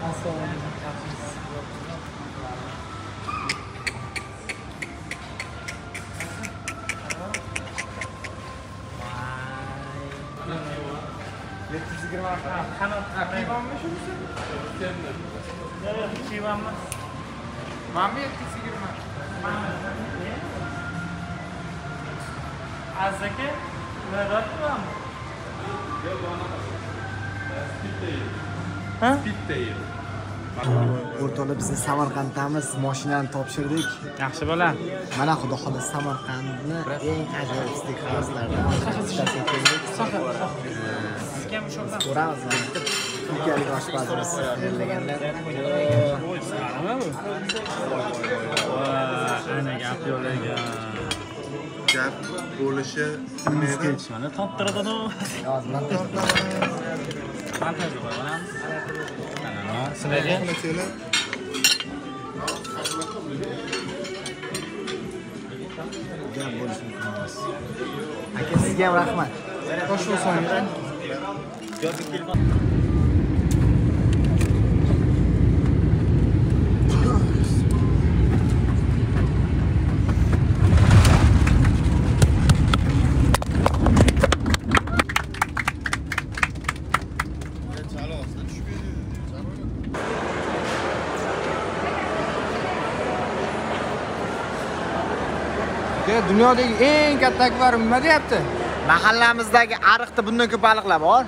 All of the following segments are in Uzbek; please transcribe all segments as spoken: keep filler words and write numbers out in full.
yetti yuz yigirma qanot qiymanmi shunisi? Yo'q, qiyman emas. Mana yetti yuz yigirma. Azaka, nima Yo'q, ona. Speed Ha? Speed O'rtoqlar biz Samarqanddamiz, mashinani topshirdik. Yaxshi bo'la. Mana xudo xohlasa Samarqandni eng ajoyib steakhouse-lardan bittasiga keldik. Sizga ham shundan ko'ramiz. Turkiyalik oshpazimiz tayyorlaganlar. Ana gap yo'lagan. Gap bo'lishi Bizga mana toptiradi-ku. Yozman Montajga qo'yamiz. Sizlarga gap bo'lishi mumkin emas. Aka sizga ham rahmat. Xo'sh bo'lsin. Dunyodagi eng katta akvarium nima deyapti? Mahallamizdagi ariqda bundan ko'p baliqlar bor.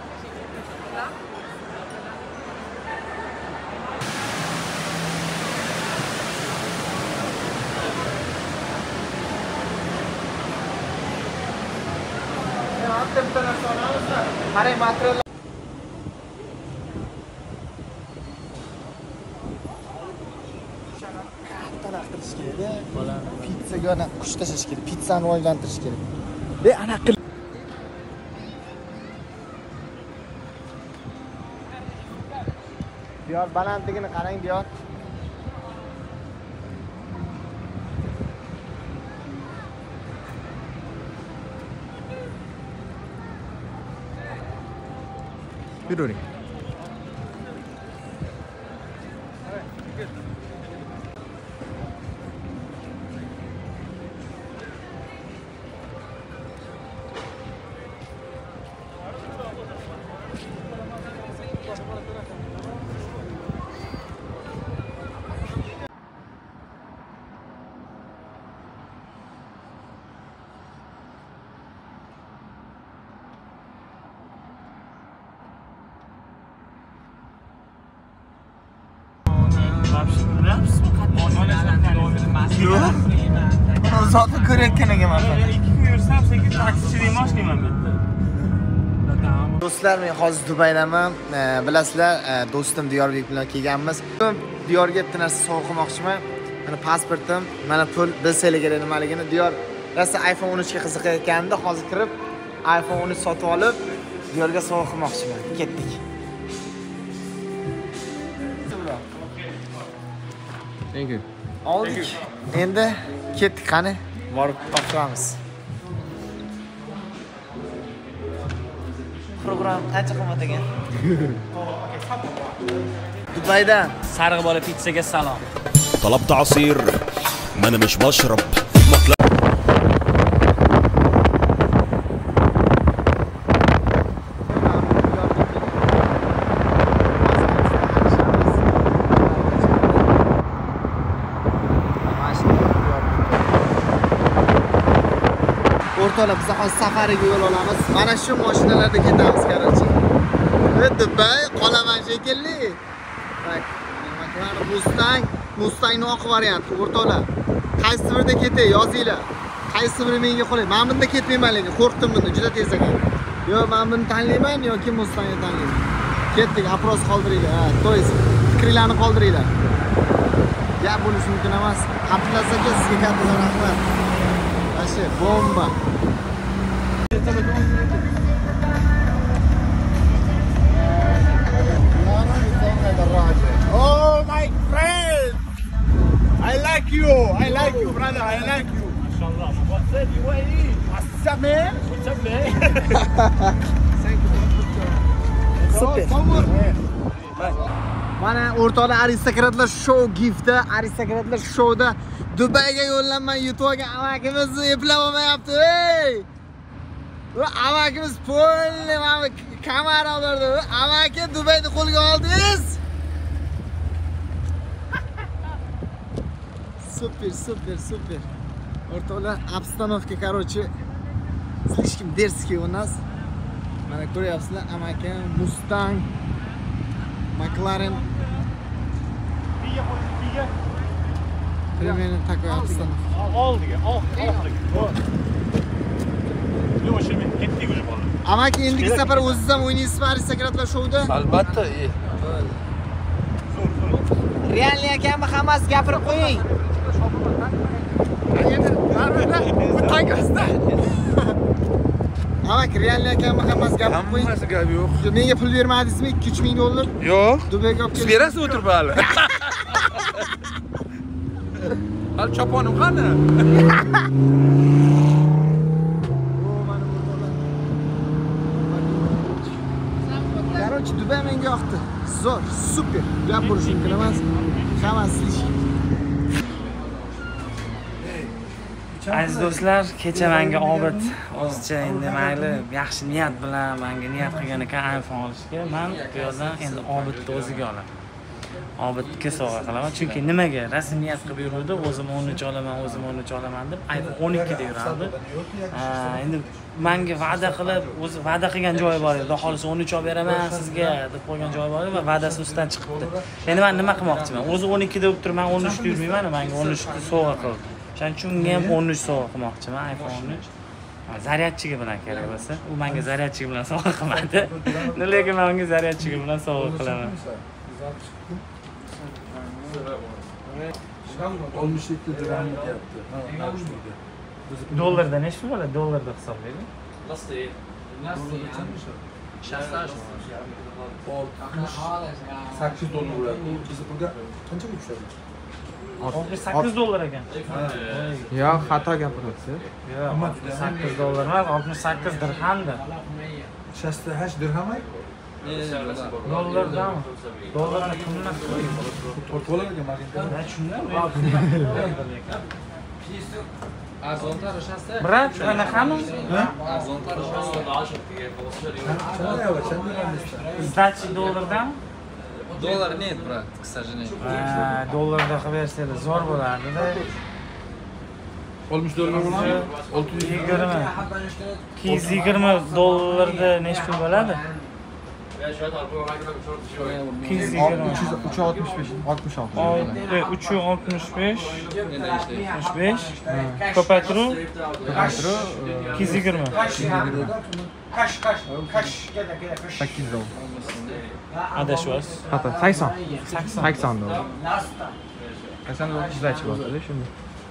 Qarang, material qilish kerak. Pizzaga ana qush tashlash kerak. Pizzani rivojlantirish kerak. Be ana qil. Diyor balandligini qarang, Diyor. Yuring. Zaten ko'rayotgan ekanman. ikki kun yursam sekin taksichilik mashinaman bitta. Do'stlar, men hozir Dubaydaman. Bilasizlar, do'stim Diyorbek bilan kelganmiz. Diyorga bitta narsa sovg'a qilmoqchiman. Mana pasportim, mana pul, bilsanglar kerak nimaligini. Diyor rosa iPhone o'n uch ga qiziqayotganda hozir kirib iPhone o'n uch sotib olib, Diyorga sovg'a qilmoqchiman. Ketdik. Thank you. Oldik. Endi ketdik, qani? Borib topshiramiz. Program qancha qimmat ekan? Dubaydan Sariq bola pizzaga salom. طلبت عصير ما انا مش بشرب O'rtoqlar, biz hozir safariga yo'l olamiz. Mana shu mashinalarda ketamiz, qarchi. Dubay qolaman shekilli. Bak, nimalar Mustang, Mustangning oq varianti, o'rtoqlar. Qaysi birda ketay, yozinglar. Qaysi biri menga qolay? Men bunda ketmayman lekin, qo'rqdim bundan, juda tez ekan. Yo, men buni tanlayman yoki Mustangni tanlayman. Ketdik, apros qoldiringlar. Ha, to'yz. Fikringizni qoldiringlar. Gap bo'lishi mumkin emas. Abdulaziz aka, sizga katta rahmat. Ashe, bomba. Oh my friend! I like you! I like you, brother! I like you! Mashallah. What's up, U A E? What's up, man? What's up, man? Thank you. Super. Somewhere. Mana o'rtoqlar aristokratlar show giftda, aristokratlar showda Dubayga yo'llanma yutib olgan amakimizni eplab olmayapti. Ey! Va amakimiz polni mana kamera oldi. Amaki Dubayni qo'lga oldingiz. Super, super, super. O'rtoqlar, обстановка, короче, слишком дерзкий у нас. Mana ko'ryapsizlar, amaki Mustang, McLaren. Biga qo'y, biga. Primeni takoyapsizlar. Oldiga, oldiga. Yo'q, shimi ketdik уже bola. Amaki endigi safar o'zingiz ham o'ynaysizmi aristokratlar showda? Albatta, e. Realni ekanmi, hammasi gapirib qo'ying. Amaki realni ekanmi, hammasi gapirib qo'ying. Hammasi gap yo'q. Menga pul bermadingizmi? ikki uch ming dollar? Yo'q. Dubayga olib Siz kelib. berasiz o'tirib hali. Hali choponim qani? Короче, Dubay menga yoqdi. Zo'r, super. Gap bo'lishi mumkin emas. Hammasi ish. Aziz do'stlar, kecha menga Obid o'zicha endi mayli yaxshi niyat bilan menga niyat qilgan ekan iPhone olishga. Men bu yerdan endi Obidni o'ziga olaman. Obidga sovg'a qilaman. Chunki nimaga rasmiyat qilib yuruvdi, o'zim o'n uch olaman, o'zim o'n uch olaman deb iPhone o'n ikki da yurardi. Endi menga va'da qilib, o'zi va'da qilgan joyi bor edi. Xudo xolisa o'n uch olib beraman sizga deb qo'ygan joyi bor edi va va'dasi ustidan chiqibdi. Endi men nima qilmoqchiman? O'zi o'n ikki da bo'lib turib, men o'n uch da yurmayman, menga o'n uch da sovg'a qildi. Shuning uchun unga ham o'n uch sovg'a qilmoqchiman, iPhone o'n uch. Zaryadchiga bilan kerak bo'lsa, u menga zaryadchiga bilan sovg'a qilmadi. Lekin men unga zaryadchiga bilan sovg'a qilaman. oltmish yetti dirham deyapti. Dollarda nechta bo'ladi? Dollarda hisoblaydi. sakkiz dollar bo'ladi. Siz pulga qancha tushadi? oltmish sakkiz dollar ekan. Yo'q, xato gapiryapsiz. Yo'q, sakkiz dollar emas, oltmish sakkiz dirhamdir. shashtda hash dirham ay? Dollardami? Dollarda qimmat qo'ying. to'rt dollar ekan maginka. Ha, tushundim. Brat, qanaqami? Сдачи доллардami? Dollar нет, брат, к сожалению. Ha, dollarda qilib bersanglar zo'r bo'lardi-da. oltmish dollar bo'ladi. olti yuz yigirma. ikki yuz yigirma dollarda nechta pul bo'ladi? ikki yuz yigirma. uch yuz oltmish besh, oltmish olti. uch yuz oltmish besh. oltmish besh. Ko'paytiruv. Ko'paytiruv ikki yuz yigirma. sakkiz dollar. Adashyapsiz. Xato, sakson. sakson dollar. sakson dollar sizdachi bo'ladi shunda.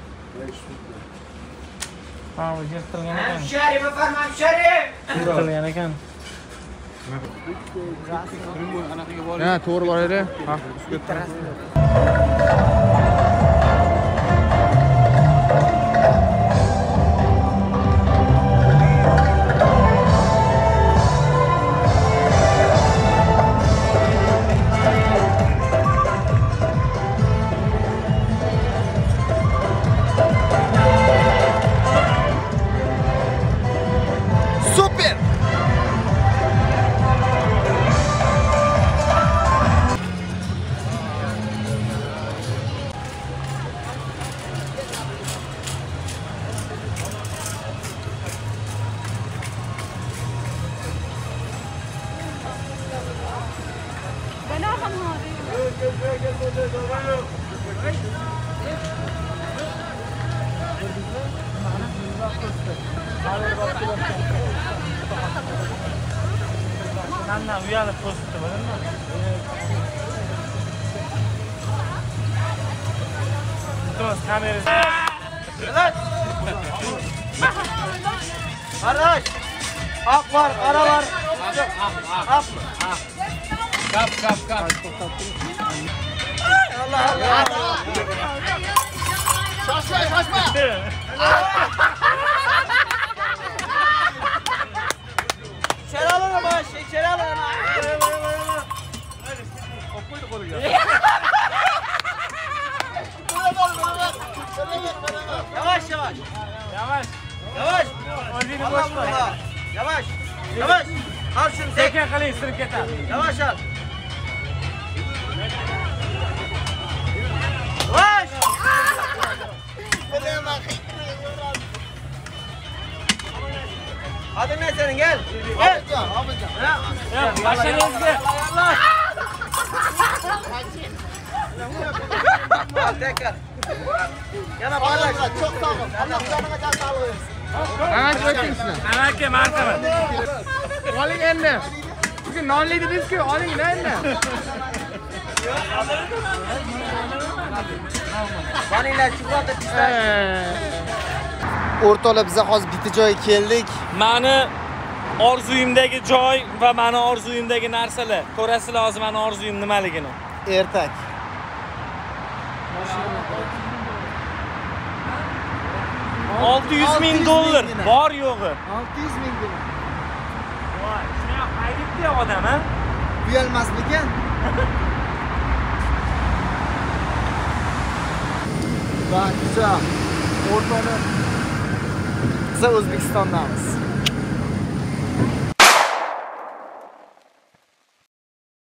Ha, bu yirtilgan ekan. Hamshari, hamshari. Yirtilgan ekan. Ha, to'g'ri bor edi. Ha, Super! Senden uyarıp pozitif var mı? Dur, kamerası. Evet. Kardeş. Ak var, ara var. Ak. Kap, kap, kap. Allah Allah. Şaşma, şaşma. İçeri alın ama, içeri alın ama. qiling, sirib ketadi. Yavaş al. Yavaş. Hadi ne senin gel. Gel. Ya, başınızga. Al tekrar. Yana paylaş. Çok sağ ol. Allah canına can sağlığı versin. Anach o'ting sizlar. Anaka, marhamat. Oling endi. Bugun nonli dedingiz-ku, oling endi. Vanilya çikolata pistach. O'rtoqlar biz hozir bitta joyga keldik. Mani orzuyimdagi joy va mani orzuyimdagi narsalar. Ko'rasizlar hozir mani orzuyim nimaligini. Ertak. olti yuz ming dollar bor yo'g'i. olti yuz ming dollar. Voy, shuni haydibdi odam, ha? Uyalmasmikan? Va, o'rtoqlar. Biz O'zbekistondamiz.